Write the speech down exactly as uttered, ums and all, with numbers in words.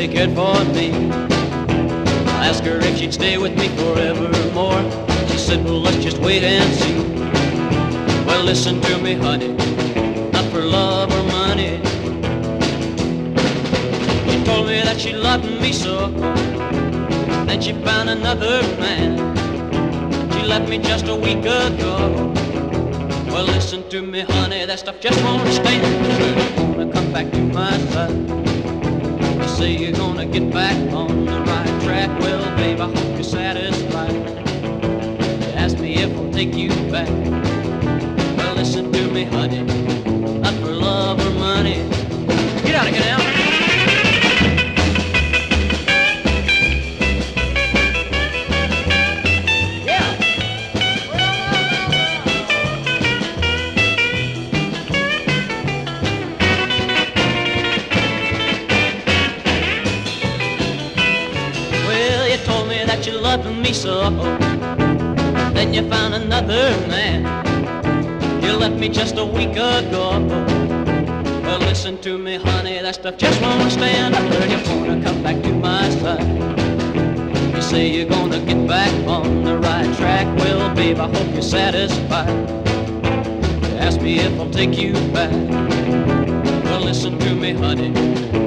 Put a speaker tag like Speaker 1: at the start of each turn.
Speaker 1: they cared for me. I asked her if she'd stay with me forevermore. She said, well, let's just wait and see. Well, listen to me, honey, not for love or money. She told me that she loved me so, then she found another man. She left me just a week ago. Well, listen to me, honey, that stuff just won't stand. You're gonna come back to my side. You say you're gonna get back on the right track. Well, babe, I hope you're satisfied. You ask me if I'll take you back. Well, listen to me, honey, not for love or money. Get out of here now. You loved me so, then you found another man. You left me just a week ago. Well, listen to me, honey, that stuff just won't stand. I heard you're gonna come back to my side. You say you're gonna get back on the right track. Well, babe, I hope you're satisfied. You ask me if I'll take you back. Well, listen to me, honey,